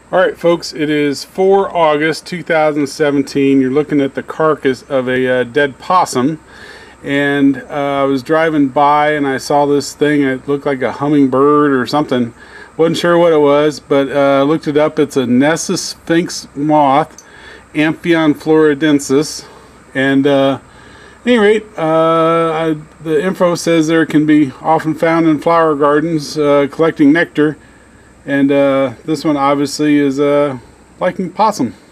Alright folks, it is 4 August 2017. You're looking at the carcass of a dead possum, and I was driving by and I saw this thing. It looked like a hummingbird or something. Wasn't sure what it was, but looked it up. It's a Nessus Sphinx Moth, Amphion Floridensis, and at any rate, the info says there can be often found in flower gardens collecting nectar. And this one obviously is liking possum.